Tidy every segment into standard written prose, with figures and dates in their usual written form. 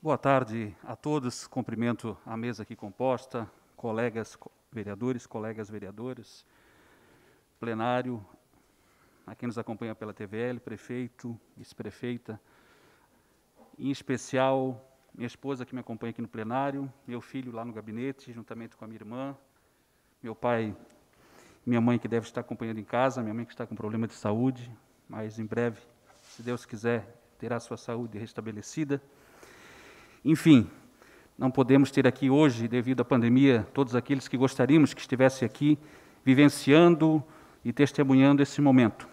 Boa tarde a todos. Cumprimento a mesa aqui composta, colegas vereadores, colegas vereadoras, plenário, a quem nos acompanha pela TVL, prefeito, vice-prefeita, em especial minha esposa que me acompanha aqui no plenário, meu filho lá no gabinete, juntamente com a minha irmã, meu pai, minha mãe que deve estar acompanhando em casa, minha mãe que está com problema de saúde, mas em breve, se Deus quiser, terá sua saúde restabelecida. Enfim, não podemos ter aqui hoje, devido à pandemia, todos aqueles que gostaríamos que estivessem aqui, vivenciando e testemunhando esse momento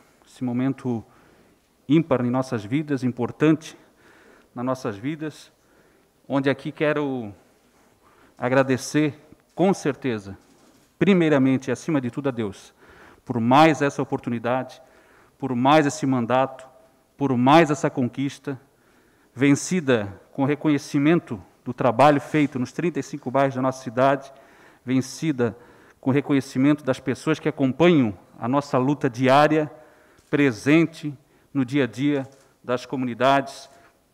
ímpar em nossas vidas, importante nas nossas vidas, onde aqui quero agradecer, com certeza, primeiramente e acima de tudo a Deus, por mais essa oportunidade, por mais esse mandato, por mais essa conquista, vencida com reconhecimento do trabalho feito nos 35 bairros da nossa cidade, vencida com reconhecimento das pessoas que acompanham a nossa luta diária, presente no dia a dia das comunidades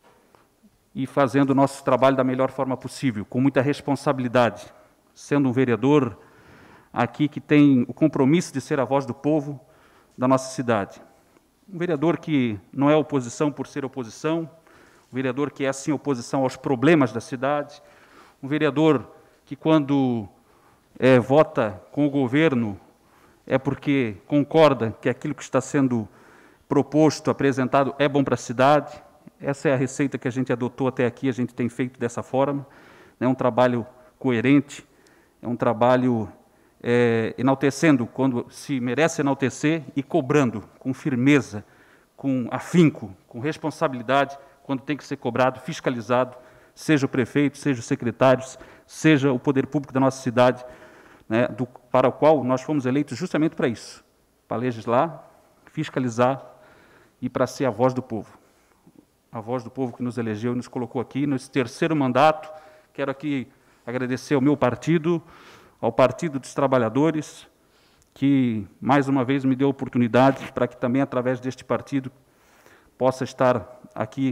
e fazendo o nosso trabalho da melhor forma possível, com muita responsabilidade, sendo um vereador aqui que tem o compromisso de ser a voz do povo da nossa cidade. Um vereador que não é oposição por ser oposição, um vereador que é, sim, oposição aos problemas da cidade, um vereador que, quando vota com o governo, é porque concorda que aquilo que está sendo proposto, apresentado, é bom para a cidade. Essa é a receita que a gente adotou até aqui, a gente tem feito dessa forma. É um trabalho coerente, é um trabalho enaltecendo quando se merece enaltecer e cobrando com firmeza, com afinco, com responsabilidade, quando tem que ser cobrado, fiscalizado, seja o prefeito, seja os secretários, seja o poder público da nossa cidade, né, para o qual nós fomos eleitos justamente para isso, para legislar, fiscalizar e para ser a voz do povo. A voz do povo que nos elegeu e nos colocou aqui nesse terceiro mandato. Quero aqui agradecer ao meu partido, ao Partido dos Trabalhadores, que mais uma vez me deu a oportunidade para que também, através deste partido, possa estar aqui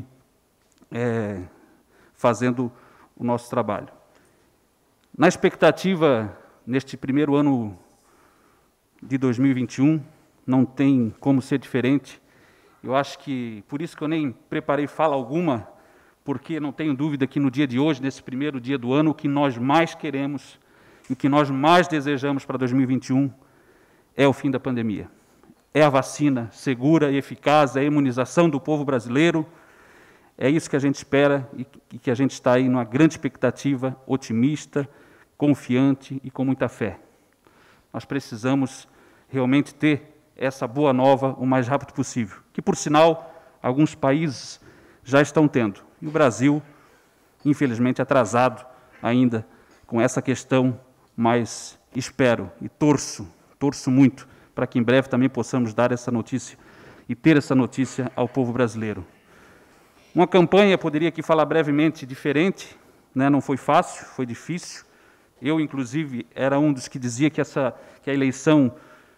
fazendo o nosso trabalho. Na expectativa, neste primeiro ano de 2021, não tem como ser diferente. Eu acho que, por isso que eu nem preparei fala alguma, porque não tenho dúvida que no dia de hoje, nesse primeiro dia do ano, o que nós mais queremos e o que nós mais desejamos para 2021 é o fim da pandemia. É a vacina segura e eficaz, é a imunização do povo brasileiro. É isso que a gente espera e que a gente está aí numa grande expectativa, otimista, confiante e com muita fé. Nós precisamos realmente ter essa boa nova o mais rápido possível, que, por sinal, alguns países já estão tendo. E o Brasil, infelizmente, atrasado ainda com essa questão, mas espero e torço muito para que em breve também possamos dar essa notícia e ter essa notícia ao povo brasileiro. Uma campanha, poderia aqui falar brevemente, diferente, né? Não foi fácil, foi difícil. Eu, inclusive, era um dos que dizia que a eleição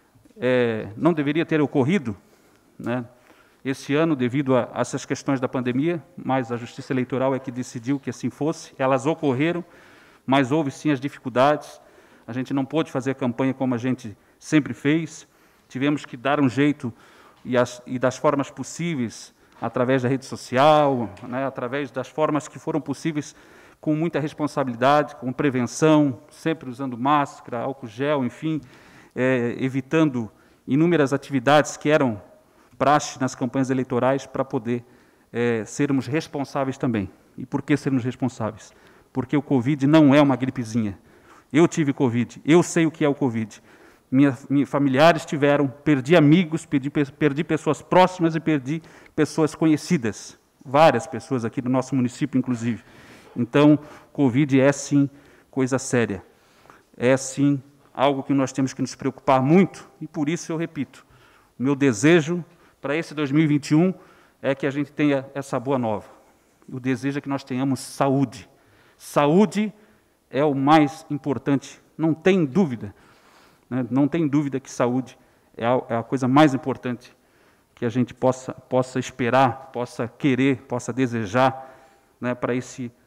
não deveria ter ocorrido, né, esse ano, devido a essas questões da pandemia, mas a Justiça Eleitoral é que decidiu que assim fosse. Elas ocorreram, mas houve sim as dificuldades. A gente não pôde fazer a campanha como a gente sempre fez. Tivemos que dar um jeito e das formas possíveis, através da rede social, né, através das formas que foram possíveis, com muita responsabilidade, com prevenção, sempre usando máscara, álcool gel, enfim, evitando inúmeras atividades que eram praxe nas campanhas eleitorais para poder sermos responsáveis também. E por que sermos responsáveis? Porque o Covid não é uma gripezinha. Eu tive Covid, eu sei o que é o Covid. Meus familiares tiveram, perdi amigos, perdi pessoas próximas e perdi pessoas conhecidas, várias pessoas aqui do nosso município, inclusive. Então, Covid é, sim, coisa séria. É, sim, algo que nós temos que nos preocupar muito, e por isso eu repito, o meu desejo para esse 2021 é que a gente tenha essa boa nova. O desejo é que nós tenhamos saúde. Saúde é o mais importante, não tem dúvida. Não tem dúvida que saúde é a coisa mais importante que a gente possa esperar, possa querer, possa desejar, né, para esse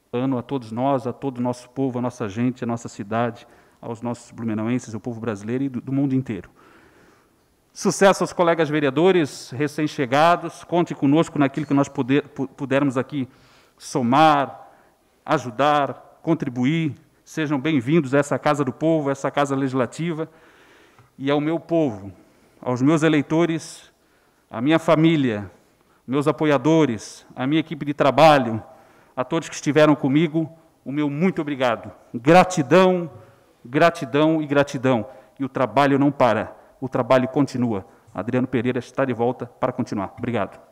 ano a todos nós, a todo o nosso povo, a nossa gente, a nossa cidade, aos nossos blumenauenses, ao povo brasileiro e do mundo inteiro. Sucesso aos colegas vereadores recém-chegados, conte conosco naquilo que nós pudermos aqui somar, ajudar, contribuir. Sejam bem-vindos a essa Casa do Povo, a essa Casa Legislativa, e ao meu povo, aos meus eleitores, à minha família, meus apoiadores, à minha equipe de trabalho, a todos que estiveram comigo, o meu muito obrigado. Gratidão, gratidão e gratidão. E o trabalho não para, o trabalho continua. Adriano Pereira está de volta para continuar. Obrigado.